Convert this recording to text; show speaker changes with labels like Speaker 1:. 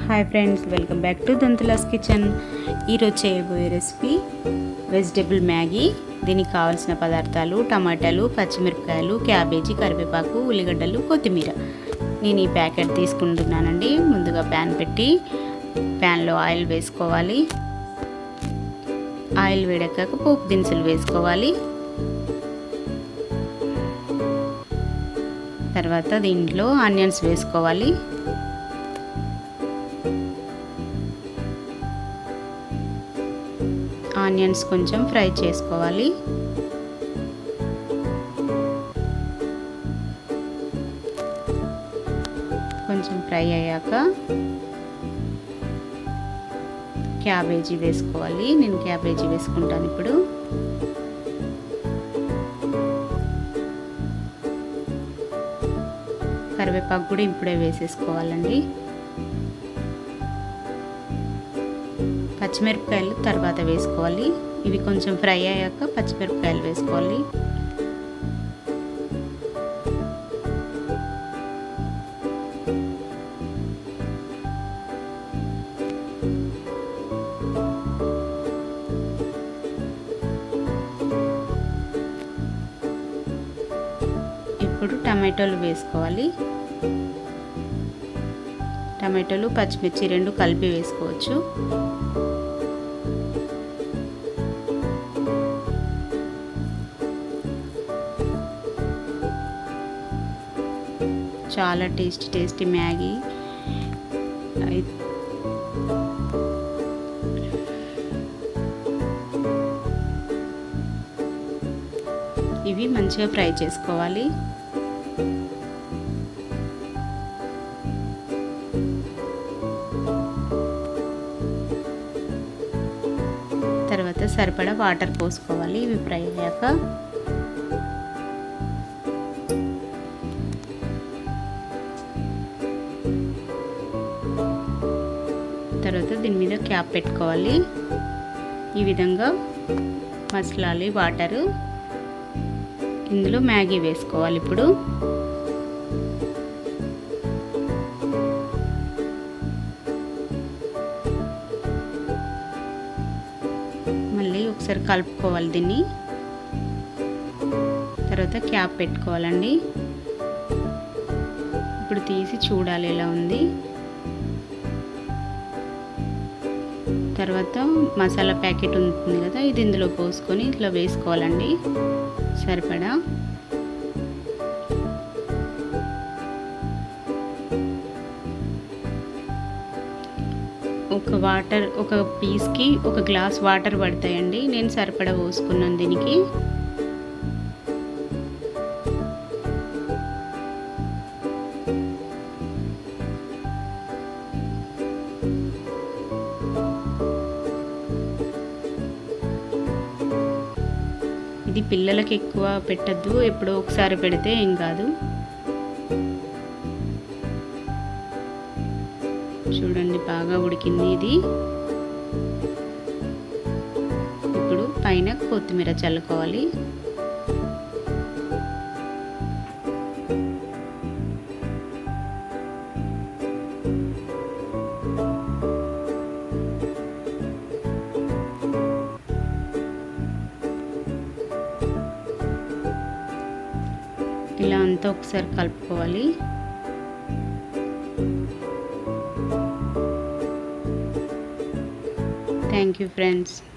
Speaker 1: Hi friends, welcome back to Dantula's kitchen. ఈరోజు చేయబోయే recipe vegetable Maggi. దీనికి కావాల్సిన పదార్థాలు టమాటాలు, పచ్చిమిరపకాయలు, క్యాబేజీ, కరివేపాకు, ఉల్లిగడ్డలు, కొత్తిమీర. నేను ఈ ప్యాకెట్ తీసుకుంటున్నానండి. ముందుగా ప్యాన్ పెట్టి ప్యాన్లో ఆయిల్ వేసుకోవాలి. ఆయిల్ వేడెక్కాక పోపు దినుసులు వేసుకోవాలి. తర్వాత దీంట్లో ఆనియన్స్ వేసుకోవాలి. ఆనియన్స్ కొంచెం ఫ్రై చేసుకోవాలి. కొంచెం ఫ్రై అయ్యాక క్యాబేజీ వేసుకోవాలి. నేను క్యాబేజీ వేసుకుంటాను ఇప్పుడు. కరివేపాకు కూడా ఇప్పుడే వేసేసుకోవాలండి. పచ్చిమిరపకాయలు తర్వాత వేసుకోవాలి. ఇవి కొంచెం ఫ్రై అయ్యాక పచ్చిమిరపకాయలు వేసుకోవాలి. ఇప్పుడు టమాటోలు వేసుకోవాలి. టమాటోలు పచ్చిమిర్చి రెండు కలిపి వేసుకోవచ్చు. చాలా టేస్టీ మ్యాగీ. ఇవి మంచిగా ఫ్రై చేసుకోవాలి. తర్వాత సరిపడా వాటర్ పోసుకోవాలి. ఇవి ఫ్రై అయ్యాక తర్వాత దీని మీద క్యాప్ పెట్టుకోవాలి. ఈ విధంగా మసలాలి వాటరు. ఇందులో మ్యాగీ వేసుకోవాలి. ఇప్పుడు మళ్ళీ ఒకసారి కలుపుకోవాలి దీన్ని. తర్వాత క్యాప్ పెట్టుకోవాలండి. ఇప్పుడు తీసి చూడాలి ఎలా ఉంది. తర్వాత మసాలా ప్యాకెట్ ఉంటుంది కదా, ఇది ఇందులో పోసుకొని ఇట్లా వేసుకోవాలండి సరిపడా. ఒక పీస్కి ఒక గ్లాస్ వాటర్ పడతాయండి. నేను సరిపడా పోసుకున్నాను దీనికి. ఇది పిల్లలకి ఎక్కువ పెట్టద్దు, ఎప్పుడో ఒకసారి పెడితే ఏం కాదు. చూడండి బాగా ఉడికింది ఇది. ఇప్పుడు పైన కొత్తిమీర చల్లుకోవాలి. ఇలా అంతా ఒకసారి కలుపుకోవాలి. Thank you friends.